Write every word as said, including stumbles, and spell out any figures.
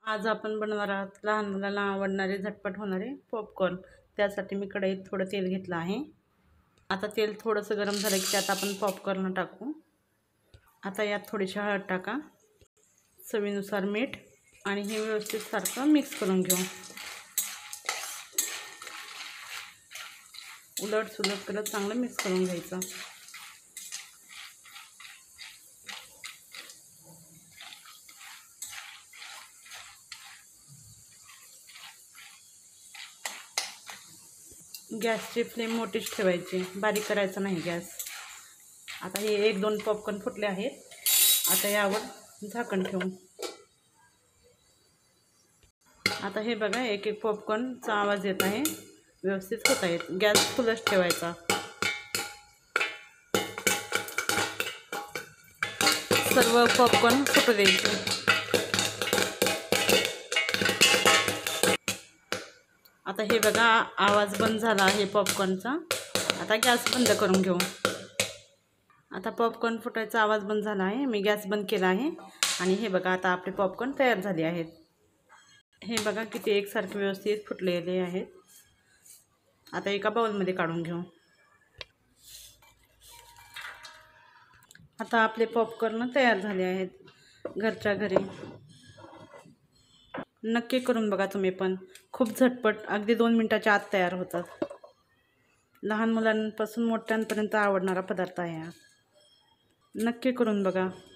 आज आपण बनवणार आहोत लहान मुलांना आवडणारे झटपट होणारे पॉपकॉर्न। त्यासाठी मी कढईत थोडं तेल घेतलं आहे। आता तेल थोडंसं गरम झालं की त्यात आपण पॉपकॉर्न टाकू। आता यात थोडीशी हळद टाका, चवीनुसार मीठ आणि हे व्यवस्थित सारखं मिक्स करून घेऊ। उलट सुलट करत चांगलं मिक्स करून घ्यायचं। गॅसची फ्लेम मोठीच ठेवायची, बारीक करायचा नाही गॅस। आता हे एक दोन पॉपकॉर्न फुटले आहेत। आता यावर झाकण ठेवू। आता हे बघा, एक एक पॉपकॉर्नचा आवाज येत आहे, व्यवस्थित होत आहेत। गॅस फुलच ठेवायचा। सर्व पॉपकॉर्न फुटू द्यायचे। आता हे बघा, आवाज बंद झाला आहे पॉपकॉर्नचा। आता गॅस बंद करून घेऊ। आता पॉपकॉर्न फुटायचा आवाज बंद झाला आहे, मी गॅस बंद केला आहे। आणि हे बघा, आता आपले पॉपकॉर्न तयार झाले आहेत। हे बघा किती एकसारखे व्यवस्थित फुटलेले आहेत। आता एका बाउलमध्ये काढून घेऊ। आता आपले पॉपकॉर्न तयार झाले आहेत घरच्या घरी। नक्की करून बघा तुम्ही पण, खूप झटपट, अगदी दोन मिनिटाच्या आत तयार होतात। लहान मुलांपासून मोठ्यांपर्यंत आवडणारा पदार्थ आहे हा। नक्की करून बघा।